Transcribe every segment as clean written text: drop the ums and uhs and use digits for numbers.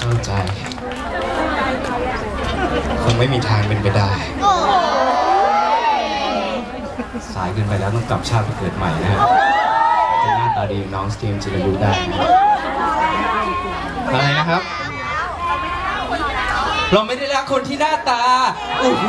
เข้าใจคงไม่มีทางเป็นไปได้สายเกินไปแล้วต้องกลับชาติไปเกิดใหม่นะฮะจะหน้าตาดีน้องสตีมจิรยุได้นะอะไรนะครับเราไม่ได้รักคนที่หน้าตาโอ้โห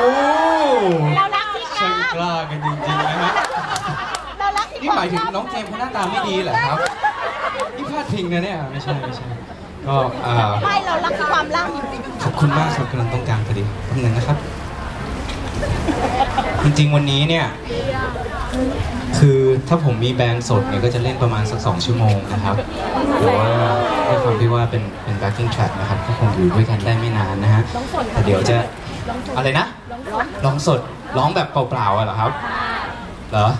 ช่างกล้ากันจริงๆนะฮะนี่หมายถึงน้องเจมส์เขาหน้าตาไม่ดีเหรอครับนี่พลาดพิงนะเนี่ยไม่ใช่ก็ไม่เรารักความรักขอบคุณมากครับกำลังต้องการพอดีแป๊บนึงนะครับจริงๆวันนี้เนี่ยคือถ้าผมมีแบนด์สดเนี่ยก็จะเล่นประมาณสัก2 ชั่วโมงนะครับหรือว่าด้วยความที่ว่าเป็น backing track นะครับก็คงอยู่ด้วยกันได้ไม่นานนะฮะแต่เดี๋ยวจะอะไรนะร้องสดร้องแบบเปล่าๆเหรอครับเหรอ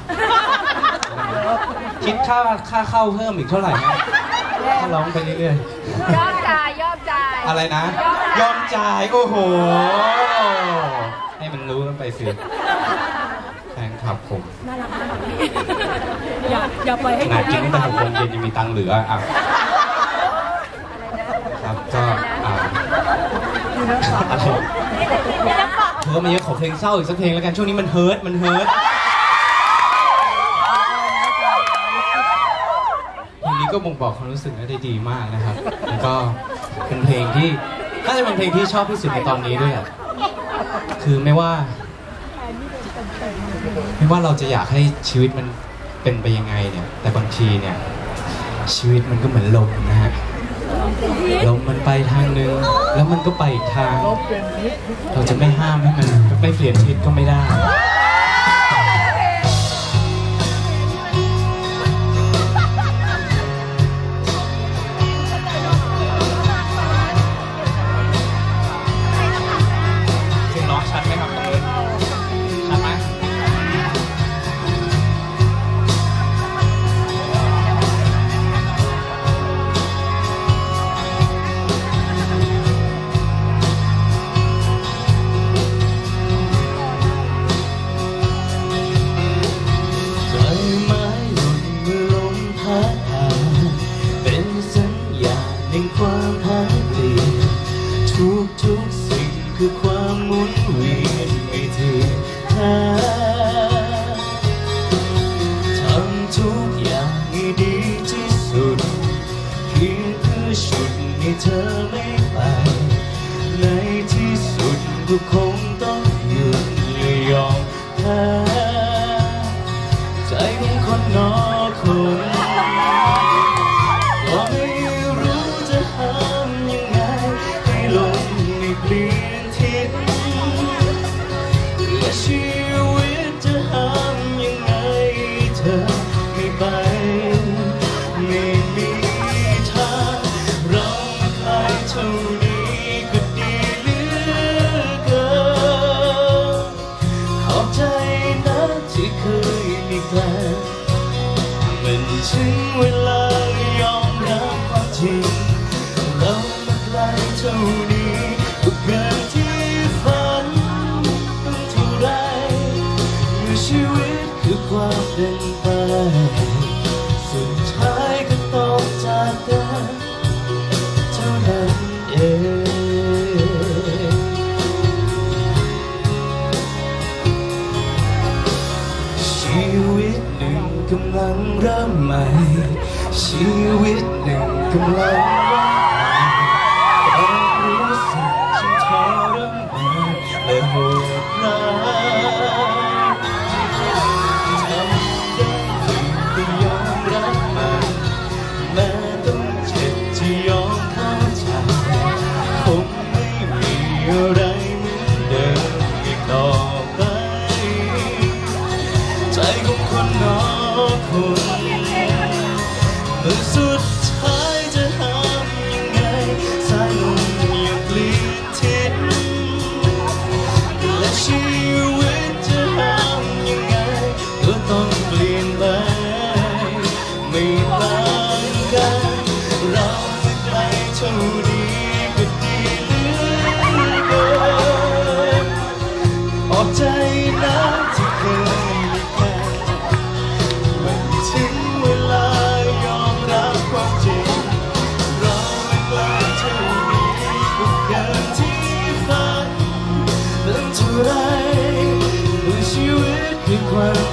คิดค่าเข้าเพิ่มอีกเท่าไหร่นะถ้าร้องไปเรื่อยๆยอมจ่ายอะไรนะยอมจ่ายโอ้โหให้มันรู้กันไปสิแฟนคลับผมน่ารักมากอย่าปล่อยให้ขนาดกินตั้งแต่6 โมงเย็นยังมีตังค์เหลืออ่ะครับก็อะไรเธอมาเยอะขอเพลงเศร้าอีกสักเพลงแล้วกันช่วงนี้มันเฮิร์ตเพลงนี้ก็บ่งบอกความรู้สึกได้ดีมากนะครับแล้วก็เป็นเพลงที่น่าจะเป็นเพลงที่ชอบที่สุดในตอนนี้ด้วยคือไม่ว่าเราจะอยากให้ชีวิตมันเป็นไปยังไงเนี่ยแต่บางทีเนี่ยชีวิตมันก็เหมือนลมนะฮะลมมันไปทางนึงแล้วมันก็ไปอีกทางเราจะไม่ห้ามให้มันไม่เปลี่ยนทิศก็ไม่ได้ทุกสิ่งคือความหมุนเวียนไม่เที่ยงแท้ทำทุกอย่างให้ดีที่สุดเพียงเพื่อฉุดให้เธอไม่ไปในที่สุดก็คงต้องหยุดและยอมแพ้ใจของคนนอกคนก็ไม่รู้จะห้ามยังไงให้ลมเปลี่ยนทิศและชีวิตจะห้ามยังไงเธอไม่ไปไม่มีทางเราใครเท่านี้ก็ดีเหลือเกินขอบใจนะที่เคยมีแกล้งมันถึงเวลายอมรับความจริงเรามาไกลเท่านี้เกินที่ฝันเท่าไรเมื่อชีวิตคือความเป็นไปสุดท้ายก็ต้องจากกันเท่านั้นเองชีวิตหนึ่งกำลังเริ่มใหม่ชีวิตหนึ่งกำลังและโหดร้ายทำได้เพียงก็ยอมรับมันแม้ต้องเจ็บที่ยอมเข้าใจคงไม่มีอะไรเหมือนเดิมอีกต่อไปใจของคนนอกคนเมื่อสุดท้ายจะห้ามยังไงสายลมอย่าเปลี่ยนทิศชีวิตจะห้ามยังไงก็ต้องเปลี่ยนไปไม่ต่างกันเราไม่ไกลเท่านี้ก็ดีเหลือเกินออกใจนะที่เคยมีแค่มันถึงเวลายอมรับความจริงเราไม่ไกลเท่า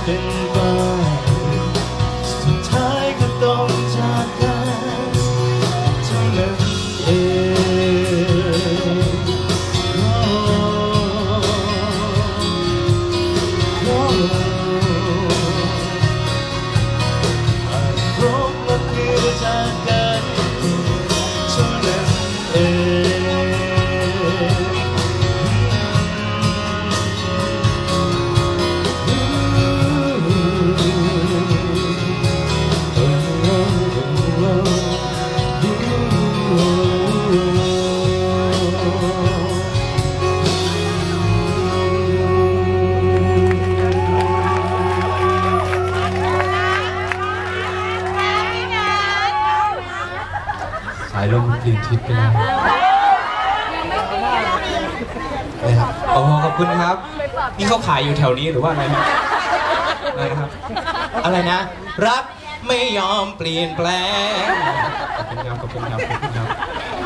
เป็นไปสุดท้ายก็ต้องจากกันเท่านั้นเองหากพบและเพื่อจากกันเท่านั้นเองสายลมเปลี่ยนทิศไปแล้วนะครับโอ้โหขอบคุณครับนี่เขาขายอยู่แถวนี้หรือว่าอะไรครับอะไรนะครับอะไรนะรักไม่ยอมเปลี่ยนแปลงขอบคุณครับขอบคุณครับ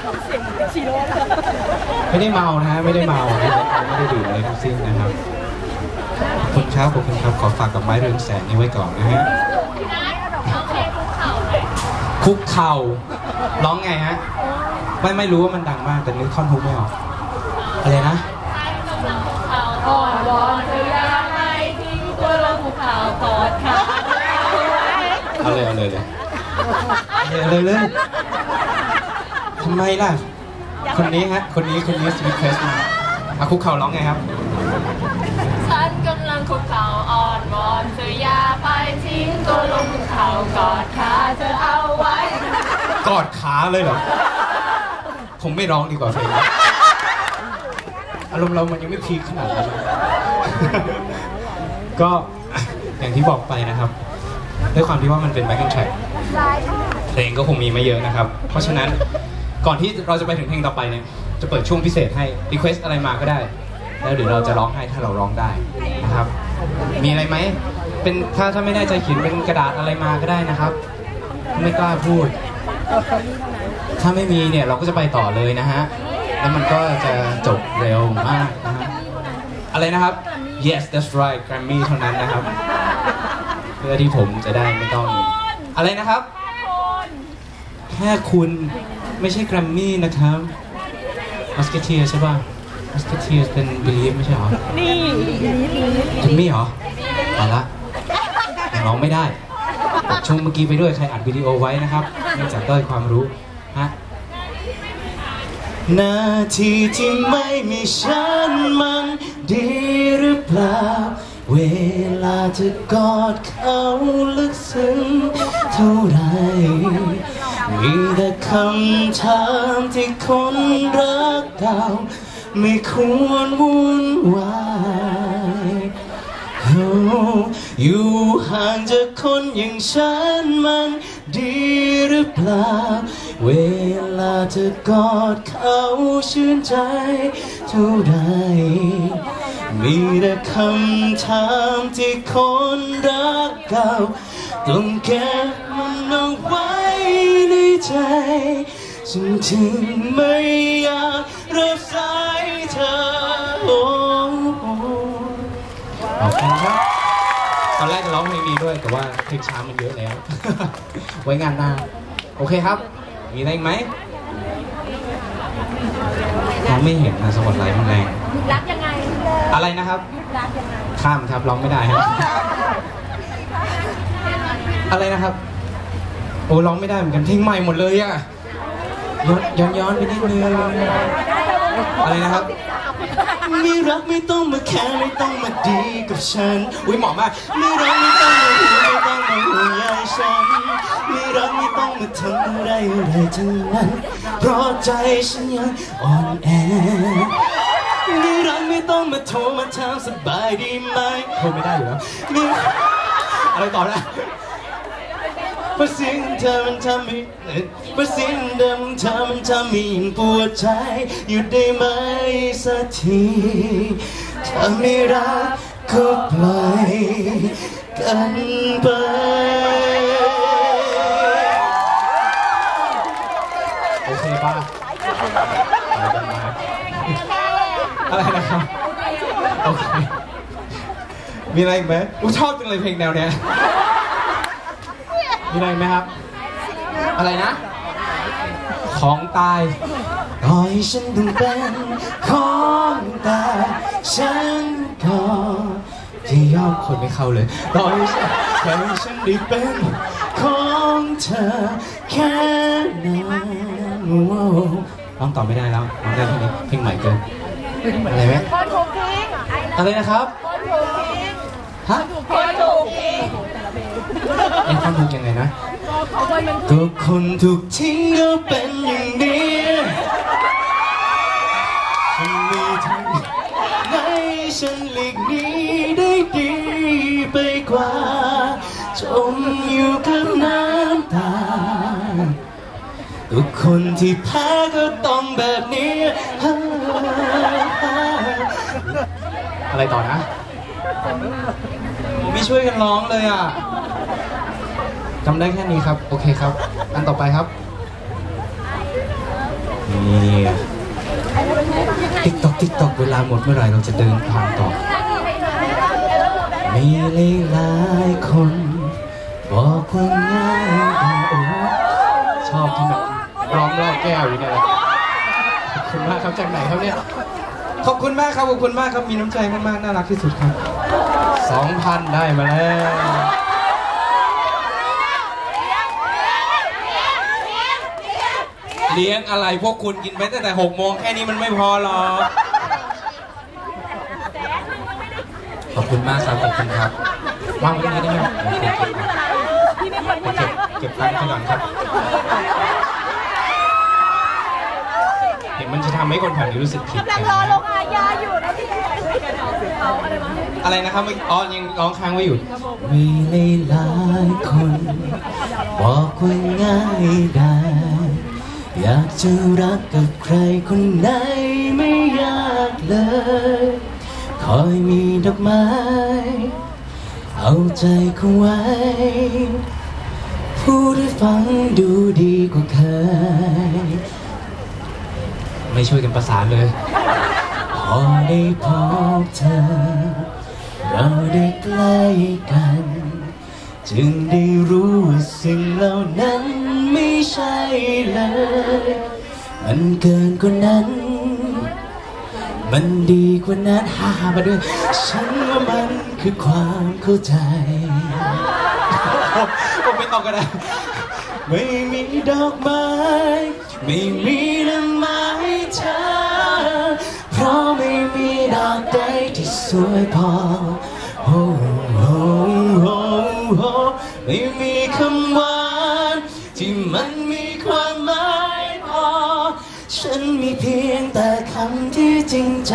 ไม่ได้เมานะฮะไม่ได้เมาไม่ได้ดื่มอะไรทั้งสิ้นนะครับขอบคุณครับขอบคุณครับขอฝากกับไม้เรืองแสงนี้ไว้ก่อนนะฮะคุกเข่าร้องไงฮะไม่รู้ว่ามันดังมากแต่นึกท่อนฮุกไม่ออกอะไรนะอ่อนวอนเธออย่าให้ทิ้งตัวลงภูเขากอดขาเอาเลยทำไมล่ะคนนี้ฮะคนนี้สวิตเพสมาคุกเข่าร้องไงครับฉันกำลังคุกเข่าอ่อนวอนเธออย่าไปทิ้งตัวลงภูเขากอดขาเธอเอาไว้กอดขาเลยเหรอผมไม่ร้องดีกว่าเพลงอารมณ์เรามันยังไม่พีคขนาดนั้นก็อย่างที่บอกไปนะครับด้วยความที่ว่ามันเป็นแบ็คแอนด์แทร็กเพลงก็คงมีไม่เยอะนะครับเพราะฉะนั้นก่อนที่เราจะไปถึงเพลงต่อไปเนี่ยจะเปิดช่วงพิเศษให้รีเควสอะไรมาก็ได้แล้วเดี๋ยวเราจะร้องให้ถ้าเราร้องได้นะครับมีอะไรไหมเป็นถ้าไม่ได้ใจเขียนเป็นกระดาษอะไรมาก็ได้นะครับไม่กล้าพูดถ้าไม่มีเนี่ยเราก็จะไปต่อเลยนะฮะแล้วมันก็จะจบเร็วมากนะฮะอะไรนะครับ yes that's right Grammy เท่านั้นนะครับเพื่อที่ผมจะได้ไม่ต้องอะไรนะครับแค่คุณไม่ใช่ Grammy นะครับ Musketeer ใช่ป่ะ Musketeer เป็น Believe ไม่ใช่หรอนี่ Grammy เหรอเอาละยังร้องไม่ได้ช่วงเมื่อกี้ไปด้วยใครอัดวิดีโอไว้นะครับเนื่องจากด้อยความรู้ฮะนาทีที่ไม่มีฉันมันดีหรือเปล่าเวลาจะกอดเขาลึกซึ้งเท่าไรมีแต่คำถามที่คนรักเราไม่ควรวุ่นวายอยู่ห่างจากคนอย่างฉันมันดีหรือเปล่าเวลาเธอกอดเขาชื่นใจเท่าใดมีแต่คำถามที่คนรักเก่าต้องเก็บมันเอาไว้ในใจฉันถึงไม่อยากรับสายเธอขอบคุณครับตอนแรกจะร้องเพลงนี้ด้วยแต่ว่าเพลงช้ามันเยอะแล้ว ไว้งานหน้าโอเคครับมีอะไรไหมร้องไม่เห็นนะสปอตไลท์มันแรงรักยังไงอะไรนะครับรักยังไงข้ามครับร้องไม่ได้ครับอะไรนะครับโอ้ร้องไม่ได้เหมือนกันเพลงใหม่หมดเลยอะย้อนไปนิดนึงอะไรนะครับไม่รักไม่ต้องมาแค่ไม่ต้องมาดีกับฉันอุ้ยเหมาะมากไม่รักไม่ต้องมาห่วงไม่ต้องมาห่วงใยฉันไม่รักไม่ต้องมาทำอะไรทั้งนั้นเพราะใจฉันยังอ่อนแอไม่รักไม่ต้องมาโทรมาถามสบายดีไหมโทรไม่ได้อยู่แล้วอะไรต่อนะเพราะเสียงเธอมันทำให้เพราะเสียงเดิมเธอมันทำให้ยิ่งปวดใจหยุดได้ไหมสักทีถ้าไม่รักก็ปล่อยกันไปโอเคป่ะอะไรนะครับโอเคมีอะไรอีกไหมชอบจังเลยเพลงแนวเนี้ยมีอะไรไหมครับอะไรนะของตายต่อให้ฉันต้องเป็นของตายฉันก็จะยอมคนไม่เข้าเลยต่อให้ฉันได้เป็นของเธอแค่นั้นร้องต่อไม่ได้แล้วร้องได้แค่นี้เพลงใหม่เกินอะไรไหมคนถูกทิ้งอะไรนะครับคนถูกทิ้งฮะคนถูกทิ้งคนถูกยังไงนะก็คนถูกทิ้งก็เป็นอย่างนี้ฉันมีทางไหนฉันหลีกหนีได้ดีไปกว่าจมอยู่กับน้ำตาทุกคนที่แพ้ก็ต้องแบบนี้อะไรต่อนะไม่ช่วยกันร้องเลยอ่ะจำได้แค่นี้ครับโอเคครับอันต่อไปครับนี่ติ๊กตอกเวลาหมดเมื่อไหร่เราจะเดินทางต่อมีหลายคนบอกว่าง่ายชอบที่แบบร้องรอบแก้วอยู่เนี่ยแหละขอบคุณมากครับจากไหนครับเนี่ยขอบคุณมากครับขอบคุณมากครับมีน้ำใจมากๆน่ารักที่สุดครับ 2,000 ได้มาแล้วเลี้ยงอะไรพวกคุณกินไปตั้งแต่6 โมงแค่นี้มันไม่พอหรอกขอบคุณมากครับขอบคุณครับวางไว้ตรงนี้ได้ไหมเก็บตังค์ไปก่อนครับเห็นมันจะทำให้คนแถวนี้รู้สึกผิดกันนะรอลงอาญาอยู่นะพี่อะไรนะครับอ๋อยังร้องค้างไว้อยู่มีหลายคนบอกว่าง่ายได้อยากจะรักกับใครคนไหนไม่ยากเลยคอยมีดอกไม้เอาใจเขาไว้พูดให้ฟังดูดีกว่าเคยไม่ช่วยกันประสานเลยพอได้พบเธอเราได้ใกล้กันจึงได้รู้ว่าสิ่งเหล่านั้นไม่ใช่เลยมันเกินกว่านั้นมันดีกว่านั้นมาด้วยฉันว่ามันคือความเข้าใจผมไม่ต้องก็ได้ไม่มีดอกไม้ไม่มีน้ำไม้เธอเพราะไม่มีดอกใดที่สวยพอไม่มีคำหวานที่มันมีความหมายพอฉันมีเพียงแต่คำที่จริงใจ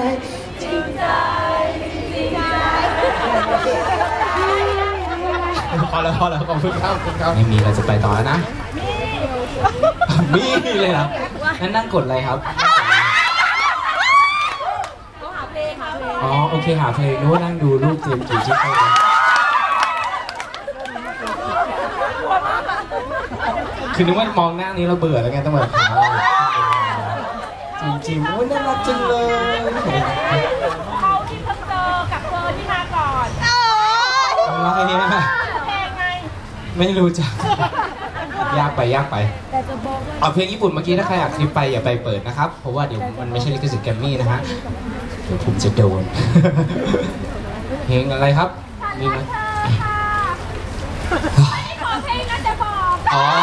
พอแล้วขอบคุณครับไม่มีเราจะไปต่อแล้วนะมีเลยครับงั้นนั่งกดอะไรครับอ๋อโอเคหาเพลงนึกว่านั่งดูรูปเจมส์จีจิ๊บไปคือนึกว่ามองหน้านี้เราเบื่อแล้วไงต้องแบบหาอะไรจริงๆโอ้ยน่ารักจังเลยเขาที่เพิ่งเจอกับเธอที่มาก่อนอะไรอ่ะไม่รู้จักยากไปเอาเพลงญี่ปุ่นเมื่อกี้ถ้าใครอยากคลิปไปอย่าไปเปิดนะครับเพราะว่าเดี๋ยวมันไม่ใช่ลิขสิทธิ์แกรมมี่นะฮะเดี๋ยวผมจะโดนเพลงอะไรครับนี่ไหมขอเพลงนั้นจะบอกอ๋อ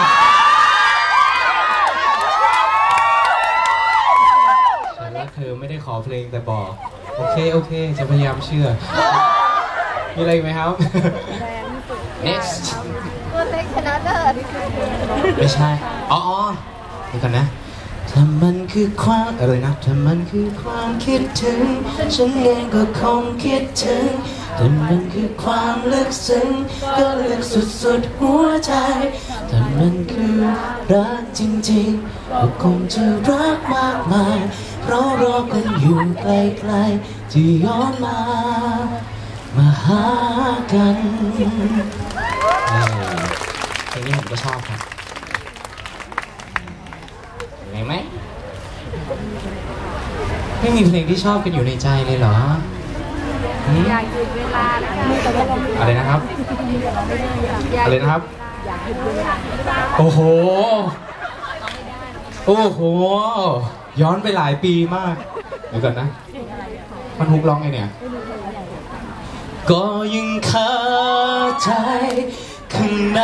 ฉันว่าเธอไม่ได้ขอเพลงแต่บอกโอเคจะพยายามเชื่อมีอะไรไหมครับ next ตัวเล็กชนะเลิศไม่ใช่อ๋อเดี๋ยวกันนะถ้ามันคือความอะไรนะถ้ามันคือความคิดถึงฉันเองก็คงคิดถึงถ้ามันคือความลึกซึ้งก็ลึกสุดหัวใจถ้ามันคือรักจริงๆก็คงจะรักมากมายเพราะรอกันอยู่ไกลๆที่ย้อนมาหากันเพลงนี้ผมก็ชอบครับยังไงไหมไม่มีเพลงที่ชอบกันอยู่ในใจเลยเหรออยากหยุดเวลานะคะอะไรนะครับ อะไรนะครับ โอ้โห โอ้โห ย้อนไปหลายปีมากเดี๋ยวก่อนนะ มันฮุกร้องไงเนี่ย ก็ยังคาใจข้างใน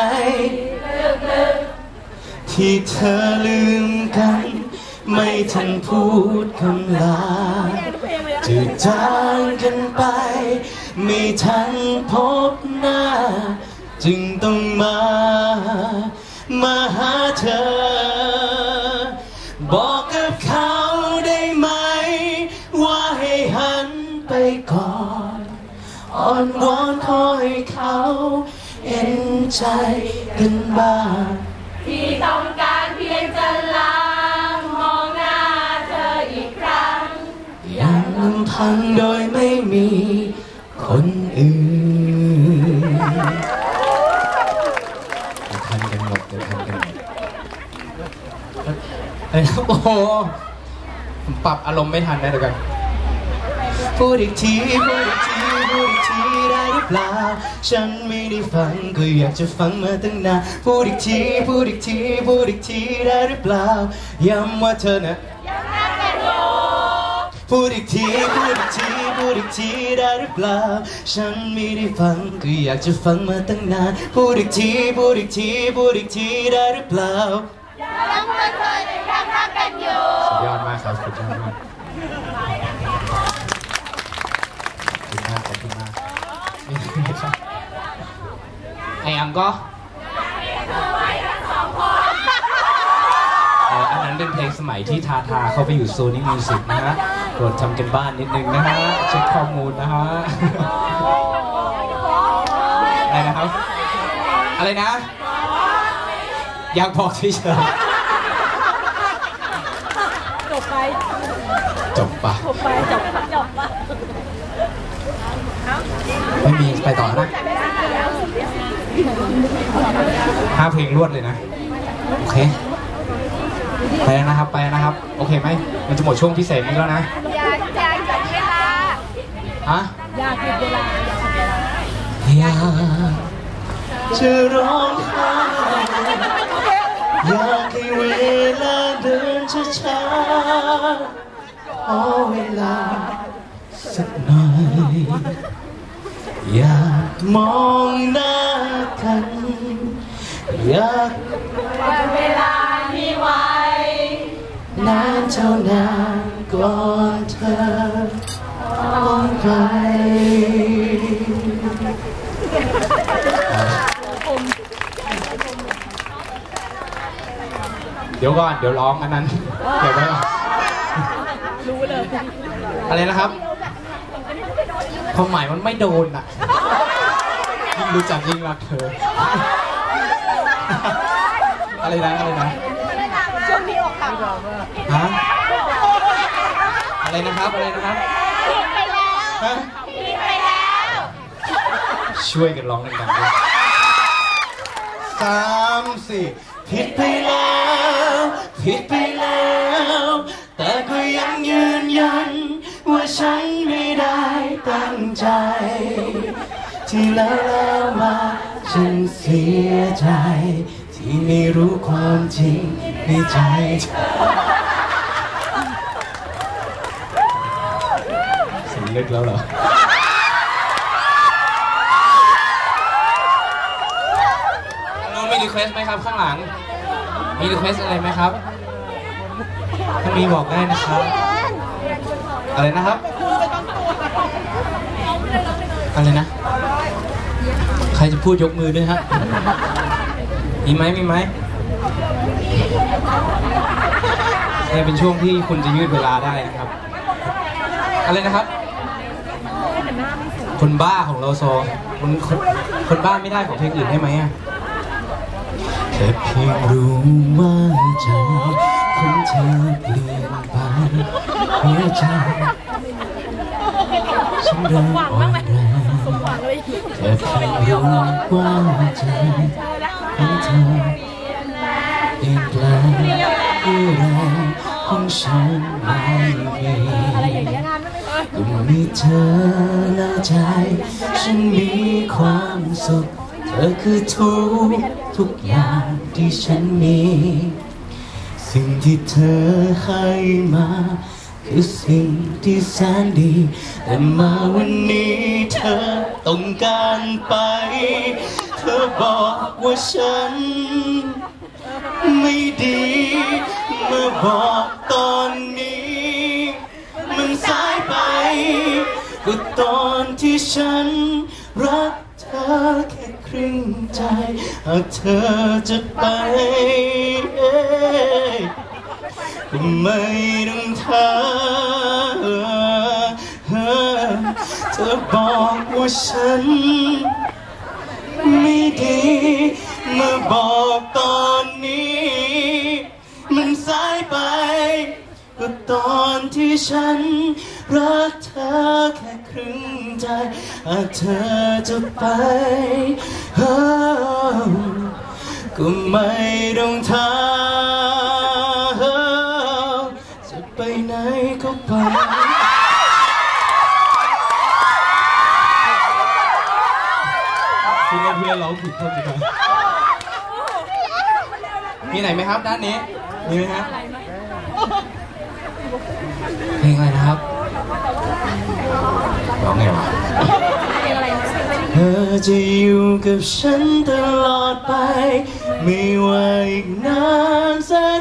ที่เธอลืมกัน ไม่ทันพูดคำลาจืดจางกันไปไม่ทันพบหน้าจึงต้องมาหาเธอบอกกับเขาได้ไหมว่าให้หันไปก่อนอ้อนวอนขอให้เขาเห็นใจกันบ้างที่ต้องการเพียงจะลามองหน้าเธออีกครั้งอย่างลำพังโดยไม่มีคนอื่นจะทันกันหมดจะทันกันหมดโอ้โหผมปรับอารมณ์ไม่ทันนะเดี๋ยวกันพูดอีกทีพูดอีกทีพูดอีกทีได้หรือเปล่าฉันไม่ได้ฟังก็อยากจะฟังมาตั้งนานพูดอีกทีพูดอีกทีพูดอีกทีได้หรือเปล่าย้ำว่าเธอน่ะยังรักกันอยู่พูดอีกทีพูดอีกทีพูดอีกทีได้หรือเปล่าฉันไม่ได้ฟังก็อยากจะฟังมาตั้งนานพูดอีกทีพูดอีกทีพูดอีกทีได้หรือเปล่าย้ำว่าเธอยังรักกันอยู่สุดยอดมากครับสุดยอดมากขอบคุณมากไอ้อังก็อันนั้นเป็นเพลงสมัยที่ทาเข้าไปอยู่โซนี่มิวสิกนะฮะโปรดทำกันบ้านนิดนึงนะฮะเช็คข้อมูลนะฮะอะไรนะครับอะไรนะอยากบอกเฉยๆจบไปจบปะไม่มีไปต่อนะ5 เพลงรวดเลยนะโอเคไปแล้วนะครับไปแล้วนะครับโอเคไหมมันจะหมดช่วงพิเศษนี้แล้วนะอยากหยุดเวลาฮะอยากหยุดเวลาอยากจะร้องไห้อยากให้เวลาเดินช้าๆขอเวลาสักหน่อยอยากมองหน้ากันอยากวันเวลานี้ไว้นานเท่านานก่อนเธอต้องไปเดี๋ยวก่อนเดี๋ยวร้องอันนั้นเดี๋ยวไปรู้เลยอะไรนะครับความหมายมันไม่โดนอ่ะยิ่งรู้จักยิ่งรักเธออะไรนะช่วงนี้ออกข่าวฮะอะไรนะครับผิดไปแล้วช่วยกันร้องดังๆด้วย3 4ผิดไปแล้วแต่ก็ยังยืนยันว่าฉันไม่ได้ตั้งใจที่แล้วมาฉันเสียใจที่ไม่รู้ความจริงในใจเสียงลึกแล้วเหรอมีรีเควสไหมครับข้างหลังมีรีเควสอะไรไหมครับถ้ามีบอกได้นะครับอะไรนะครับอะไรนะใครจะพูดยกมือด้วยฮะมีไหมนี่เป็นช่วงที่คุณจะยืดเวลาได้นะครับอะไรนะครับคนบ้าของเราโซคนบ้าไม่ได้ของเพลงอื่นได้ไหมอ่ะแค่เพียงรู้ว่าใจของเธอเปลี่ยนไปหัวใจฉันเริ่มอ่อนแรงแค่เพียงรู้ว่าใจของเธอเปลี่ยนแปลงด้วยแรงของฉันไม่มีก็มีเธอและใจฉันมีความสุขเธอคือทุกอย่างที่ฉันมีสิ่งที่เธอให้มาคือสิ่งที่แสนดีแต่มาวันนี้เธอต้องการไปเธอบอกว่าฉันไม่ดีเมื่อบอกตอนนี้มันสายไปก็ตอนที่ฉันรักเธอแค่ครึ่งใจหากเธอจะไปก็ไม่ต้องเธอบอกว่าฉันไม่ดีเมื่อบอกตอนนี้มันสายไปก็ตอนที่ฉันรักเธอแค่ครึ่งใจหากเธอจะไปก็ไม่ต้องถามจะไปไหนก็ไปคุณเพื่อนร้องผิดเท่าไหร่มีไหนไหมครับด้านนี้มีไหมครับเพลงอะไรนะครับร้องไงวะเธอจะอยู่กับฉันตลอดไปไม่ว่าอีกนานแสน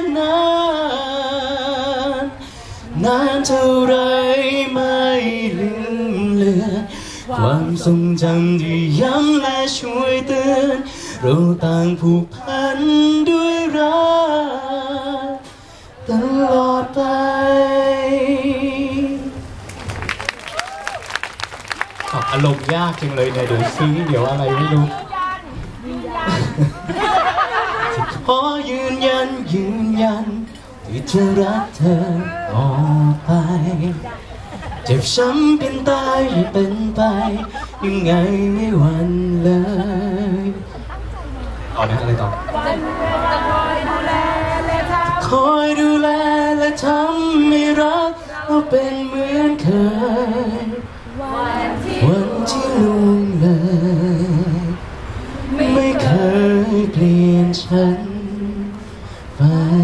นานเท่าไรไม่ลืมเลือนความทรงจำที่ย้ำและช่วยเตือนเราต่างผูกพันด้วยรักตลอดไปอารมณ์ยากจังเลยเนี่ยเดี๋ยวซึ้งเดี๋ยวอะไรไม่รู้ขอยืนยันที่จะรักเธอต่อไปเจ็บช้ำเป็นตายให้เป็นไปยังไงไม่หวั่นเลยต่อนะอะไรต่อคอยดูแลและทำให้รักเราเป็นเหมือนเคยวันที่ล่วงเลยไม่เคยเปลี่ยนฉันไป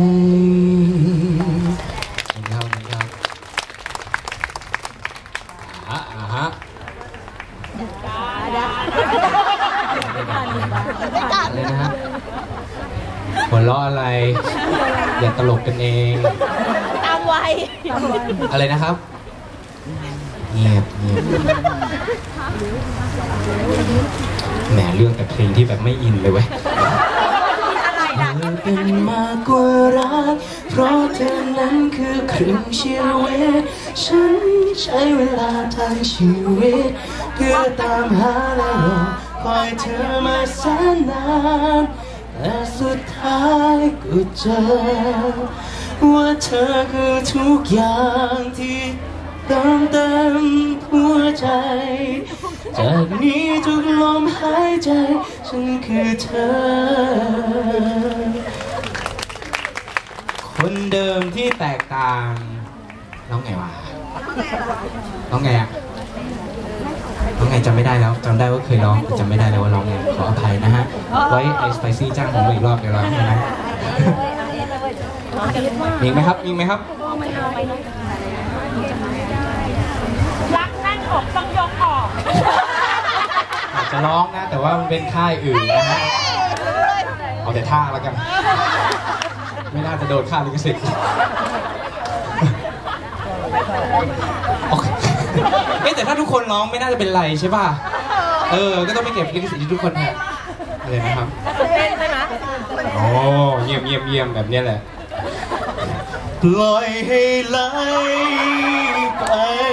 อะไรนะฮะหัวเราะอะไรอย่าตลกกันเองตามวัยอะไรนะครับเงียบแหมเรื่องแต่เพลงที่แบบไม่อินเลยเว้ยเธอเป็นมากกว่ารักเพราะเธอนั้นคือครึ่งชีวิตฉันใช้เวลาทางชีวิตเพื่อตามหาและรอคอยเธอมาแสนนานแต่สุดท้ายก็เจอว่าเธอคือทุกอย่างที่เติมหัวใจจากนี้ทุกลมหายใจฉันคือเธอคนเดิมที่แตกต่างร้องไงวะร้องไงอะร้องไงจำไม่ได้แล้วจำได้ว่าเคยร้องแต่จำไม่ได้แล้วว่าร้องไงขออภัยนะฮะไว้ไอสไปซี่จ้างผมอีกรอบเดี๋ยวร้องให้นะมีไหมครับรักแน่นอกต้องยกออกอาจจะร้องนะแต่ว่ามันเป็นค่ายอื่นนะฮะเอาแต่ท่าแล้วกันไม่น่าจะโดนค่าลิขสิทธิ์แต่ถ้าทุกคนร้องไม่น่าจะเป็นไรใช่ป่ะก็ต้องไปเก็บลิขสิทธิ์ที่ทุกคนแทนอะไรนะครับเต้นใช่ไหมโอ้เยี่ยมแบบนี้แหละปล่อยให้ไหลไป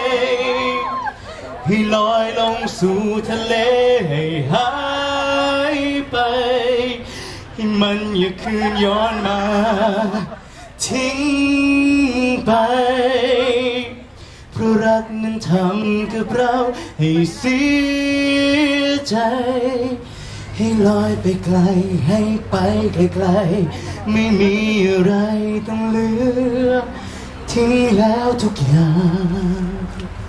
ให้ลอยลงสู่ทะเลให้หายไปให้มันอย่าคืนย้อนมาทิ้งไปเพราะรักนั้นทำกับเราให้เสียใจให้ลอยไปไกลให้ไปไกลๆไม่มีอะไรต้องเหลือทิ้งแล้วทุกอย่าง